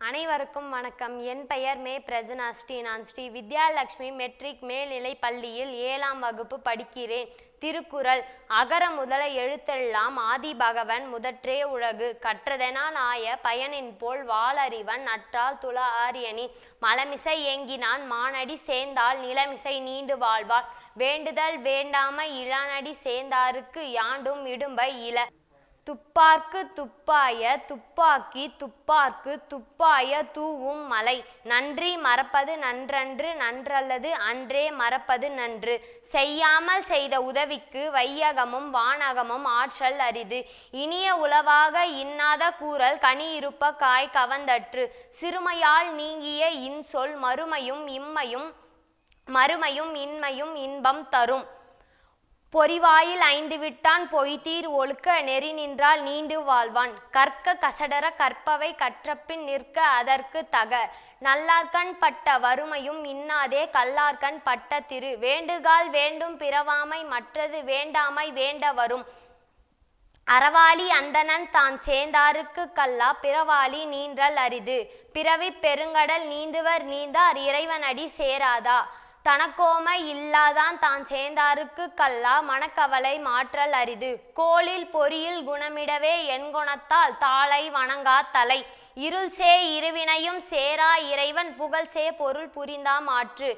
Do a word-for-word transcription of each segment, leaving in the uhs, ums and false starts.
அனைவருக்கும் வணக்கம். என் பெயர் மே பிரசன்னா ஸ்ரீ. நான் ஸ்ரீ வித்யாலட்சுமி மெட்ரிக் மேல்நிலை பள்ளியில் ஏழாம் வகுப்பு படிக்கிறேன். திருக்குறள். அகர முதல எழுத்தெல்லாம் ஆதி பகவன் முதற்றே உலகு. கற்றதெனால் ஆய பயனின் போல் வாளறிவன் நற்றால் துள ஆரியனி. மலமிசை ஏங்கினான் மானடி சேர்ந்தால் நிலமிசை நீண்டு வாழ்வார். வேண்டுதல் வேண்டாமை இளநடி சேர்ந்தாருக்கு யாண்டும் இடும்பை இல. துப்பார்க்கு துப்பாய துப்பாக்கி துப்பார்க்கு துப்பாய தூவும் மலை. நன்றி மறப்பது நன்றன்று நன்றல்லது அன்றே மறப்பது நன்று. செய்யாமல் செய்த உதவிக்கு வையகமும் வானகமும் ஆற்றல் அரிது. இனிய உளவாக இன்னாத கூறல் கனி இருப்ப காய் கவந்தற்று. சிறுமையால் நீங்கிய இன்சொல் மறுமையும் இம்மையும் மறுமையும் இன்மையும் இன்பம் தரும். பொறிவாயில் ஐந்து விட்டான் பொய்தீர் ஒழுக்க நெறி நின்றால் நீண்டு வாழ்வான். கற்க கசடர கற்பவை கற்றபின் நிற்க அதற்கு தக. நல்லார்கண் பட்ட வறுமையும் இன்னாதே கல்லார்கண் பட்ட திரு. வேண்டுகால் வேண்டும் பிறவாமை மற்றது வேண்டாமை வேண்ட வரும். அறவாளி அந்தணன் தான் சேர்ந்தாருக்கு கல்லா பிறவாளி நீன்றல் அரிது. பிறவி பெருங்கடல் நீந்துவர் நீந்தார் இறைவனடி சேராதா. தனக்கோமை இல்லாதான் தான் சேர்ந்தாருக்கு கல்லா மனக்கவலை மாற்றல் அரிது. கோளில் பொறியில் குணமிடவே என் குணத்தால் தாளை வணங்கா தலை. இருள் சே இருவினையும் சேரா இறைவன் புகழ் சே பொருள் புரிந்தா மாற்று.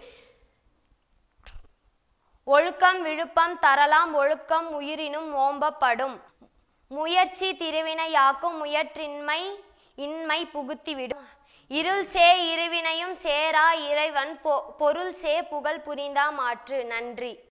ஒழுக்கம் விழுப்பம் தரலாம் ஒழுக்கம் உயிரினும் ஓம்பப்படும். முயற்சி திருவினையாக்கும் முயற்றின்மை இன்மை புகுத்திவிடும். இருள் சே இருவினையும் சேரா இறைவன் பொருள் சே புகழ் புரிந்தா மாற்று. நன்றி.